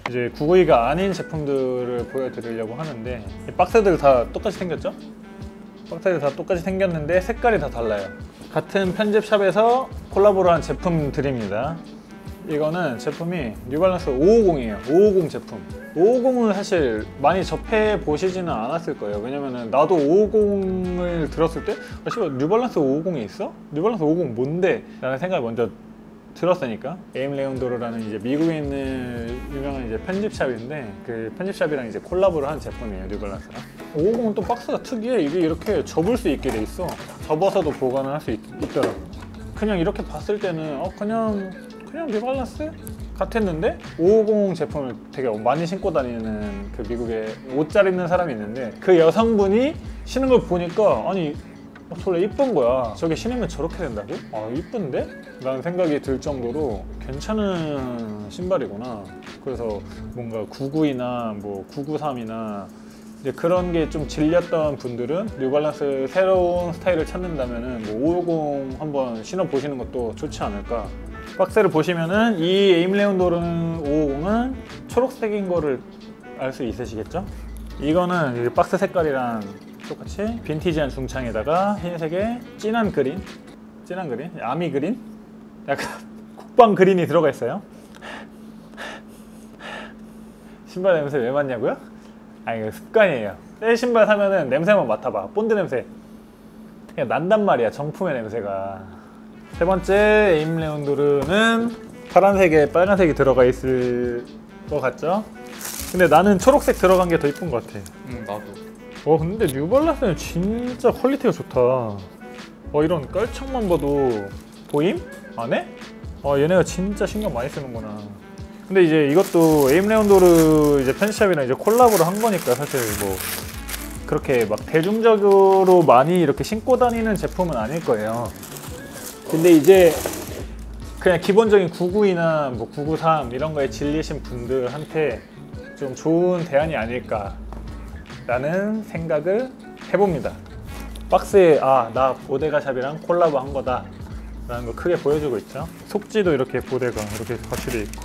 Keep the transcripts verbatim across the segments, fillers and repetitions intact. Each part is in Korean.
이제 구구이가 아닌 제품들을 보여드리려고 하는데 이 박스들 다 똑같이 생겼죠? 박스들 다 똑같이 생겼는데 색깔이 다 달라요. 같은 편집샵에서 콜라보를 한 제품들입니다. 이거는 제품이 뉴발란스 오백오십이에요. 오백오십 제품. 오백오십은 사실 많이 접해 보시지는 않았을 거예요. 왜냐면은 나도 오백오십을 들었을 때 아, 씨발 뉴발란스 오백오십이 있어? 뉴발란스 오백오십 뭔데? 라는 생각이 먼저 들었으니까. 에임레온도르라는 이제 미국에 있는 유명한 이제 편집샵인데 그 편집샵이랑 이제 콜라보를 한 제품이에요, 뉴발란스랑. 오백오십은 또 박스가 특이해. 이게 이렇게 접을 수 있게 돼 있어. 접어서도 보관을 할 수 있더라고. 그냥 이렇게 봤을 때는 어 그냥 그냥 뉴발란스? 같았는데 오백오십 제품을 되게 많이 신고 다니는 그 미국에 옷 잘 입는 사람이 있는데 그 여성분이 신은 걸 보니까 아니 원래 이쁜 거야. 저게 신으면 저렇게 된다고? 아 이쁜데? 라는 생각이 들 정도로 괜찮은 신발이구나. 그래서 뭔가 구구이나 뭐 구구삼이나 이제 그런 게 좀 질렸던 분들은 뉴발란스 새로운 스타일을 찾는다면은 뭐 오백오십 한번 신어 보시는 것도 좋지 않을까. 박스를 보시면은 이 에임레온도르는 오백오십은 초록색인 거를 알 수 있으시겠죠? 이거는 이 박스 색깔이랑 똑같이 빈티지한 중창에다가 흰색에 진한 그린, 진한 그린, 아미 그린, 약간 국방 그린이 들어가 있어요. 신발 냄새 왜 맡냐고요? 아 이거 습관이에요. 새 신발 사면은 냄새만 맡아봐. 본드 냄새 그냥 난단 말이야, 정품의 냄새가. 세 번째 에임레온도르는 파란색에 빨간색이 들어가 있을 것 같죠? 근데 나는 초록색 들어간 게 더 이쁜 것 같아. 응 나도. 어 근데 뉴발란스는 진짜 퀄리티가 좋다. 어 이런 깔창만 봐도 보임? 안 해? 어 얘네가 진짜 신경 많이 쓰는구나. 근데 이제 이것도 에임레온도르 이제 편집샵이랑 이제 콜라보를 한 거니까 사실 뭐 그렇게 막 대중적으로 많이 이렇게 신고 다니는 제품은 아닐 거예요. 근데 이제 그냥 기본적인 구구이나 뭐 구구삼 이런 거에 질리신 분들한테 좀 좋은 대안이 아닐까 라는 생각을 해봅니다. 박스에 아 나 보데가샵이랑 콜라보 한 거다 라는 거 크게 보여주고 있죠. 속지도 이렇게 보데가 이렇게 같이 돼 있고,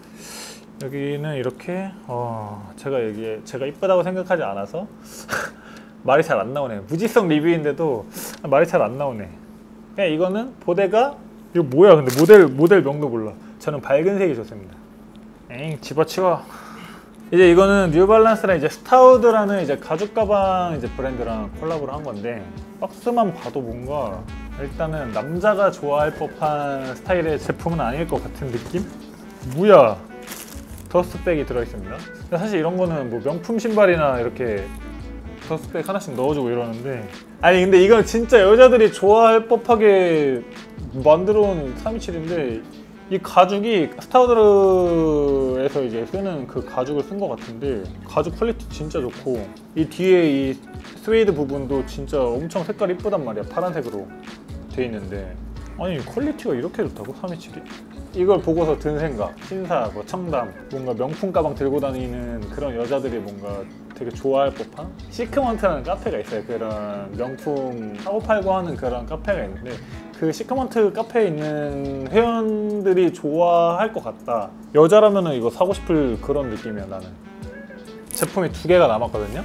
여기는 이렇게 어 제가 여기에 제가 이쁘다고 생각하지 않아서 말이 잘 안 나오네. 무지성 리뷰인데도 말이 잘 안 나오네. 그냥 이거는 보데가 이거 뭐야? 근데 모델 모델 명도 몰라. 저는 밝은 색이 좋습니다. 에잉 집어치워. 이제 이거는 뉴발란스랑 이제 스타우드라는 이제 가죽 가방 이제 브랜드랑 콜라보를 한 건데 박스만 봐도 뭔가 일단은 남자가 좋아할 법한 스타일의 제품은 아닐 것 같은 느낌? 뭐야? 더스트백이 들어있습니다. 사실 이런 거는 뭐 명품 신발이나 이렇게 더스트백 하나씩 넣어주고 이러는데 아니 근데 이건 진짜 여자들이 좋아할 법하게 만들어 온 삼이칠인데 이 가죽이 스타우드에서 이제 쓰는 그 가죽을 쓴 것 같은데 가죽 퀄리티 진짜 좋고 이 뒤에 이 스웨이드 부분도 진짜 엄청 색깔 이쁘단 말이야. 파란색으로 돼 있는데 아니 퀄리티가 이렇게 좋다고? 삼이칠이? 이걸 보고서 든 생각, 신사, 뭐 청담, 뭔가 명품 가방 들고 다니는 그런 여자들이 뭔가 되게 좋아할 법한 시크먼트라는 카페가 있어요. 그런 명품 사고 팔고 하는 그런 카페가 있는데 그 시크먼트 카페에 있는 회원들이 좋아할 것 같다. 여자라면 이거 사고 싶을 그런 느낌이야. 나는 제품이 두 개가 남았거든요.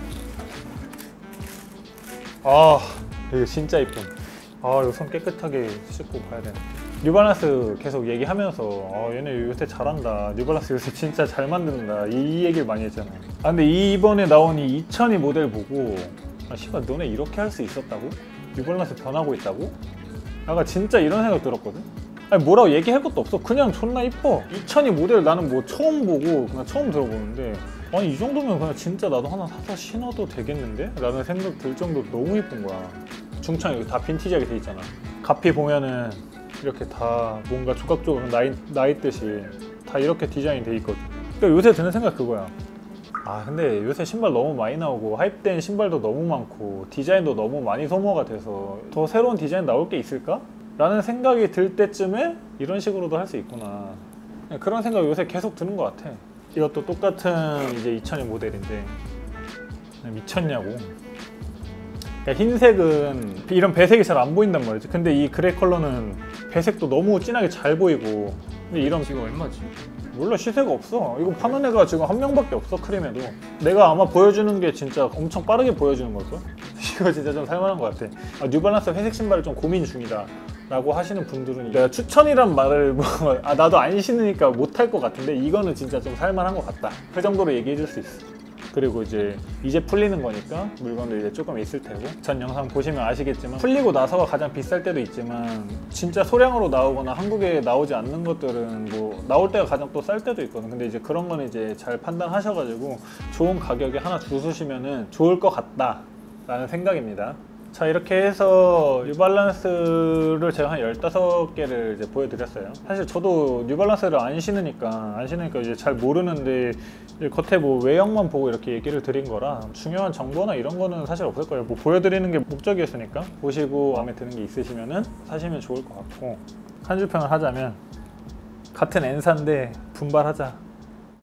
아 이거 진짜 이쁨. 아 이거 손 깨끗하게 씻고 봐야 되네. 뉴발란스 계속 얘기하면서 아, 얘네 요새 잘한다, 뉴발란스 요새 진짜 잘 만든다, 이, 이 얘기를 많이 했잖아. 아 근데 이번에 나온 이 이천이 모델 보고 아 씨발 너네 이렇게 할 수 있었다고? 뉴발란스 변하고 있다고? 아까 진짜 이런 생각 들었거든? 아니 뭐라고 얘기할 것도 없어. 그냥 존나 이뻐. 이천이 모델 나는 뭐 처음 보고 그냥 처음 들어보는데 아니 이 정도면 그냥 진짜 나도 하나 사서 신어도 되겠는데? 라는 생각 들 정도로 너무 이쁜 거야. 중창 여기 다 빈티지하게 돼 있잖아. 가피 보면은 이렇게 다 뭔가 조각조각 나, 나 있듯이 다 이렇게 디자인이 돼 있거든. 그러니까 요새 드는 생각 그거야. 아 근데 요새 신발 너무 많이 나오고 하이프된 신발도 너무 많고 디자인도 너무 많이 소모가 돼서 더 새로운 디자인 나올 게 있을까? 라는 생각이 들 때쯤에 이런 식으로도 할 수 있구나. 그런 생각 요새 계속 드는 것 같아. 이것도 똑같은 이제 이천이 모델인데 미쳤냐고. 그러니까 흰색은 이런 배색이 잘 안 보인단 말이지. 근데 이 그레이 컬러는 배색도 너무 진하게 잘 보이고. 근데 이런 지금 얼마지? 몰라, 시세가 없어. 이거 파는 애가 지금 한 명밖에 없어. 크림에도. 내가 아마 보여주는 게 진짜 엄청 빠르게 보여주는 걸걸? 이거 진짜 좀 살만한 것 같아. 아, 뉴발란스 회색 신발을 좀 고민 중이다 라고 하시는 분들은 내가 추천이란 말을 뭐, 아 나도 안 신으니까 못할 것 같은데 이거는 진짜 좀 살만한 것 같다, 그 정도로 얘기해 줄 수 있어. 그리고 이제 이제 풀리는 거니까 물건도 이제 조금 있을 테고, 전 영상 보시면 아시겠지만 풀리고 나서가 가장 비쌀 때도 있지만 진짜 소량으로 나오거나 한국에 나오지 않는 것들은 뭐 나올 때가 가장 또 쌀 때도 있거든. 근데 이제 그런 거는 이제 잘 판단하셔가지고 좋은 가격에 하나 주시면은 좋을 것 같다 라는 생각입니다. 자, 이렇게 해서 뉴발란스를 제가 한 열다섯 개를 이제 보여드렸어요. 사실 저도 뉴발란스를 안 신으니까 안 신으니까 이제 잘 모르는데 이제 겉에 뭐 외형만 보고 이렇게 얘기를 드린 거라 중요한 정보나 이런 거는 사실 없을 거예요. 뭐 보여드리는 게 목적이었으니까 보시고 마음에 드는 게 있으시면은 사시면 좋을 것 같고, 한 줄 평을 하자면 같은 엔사인데 분발하자.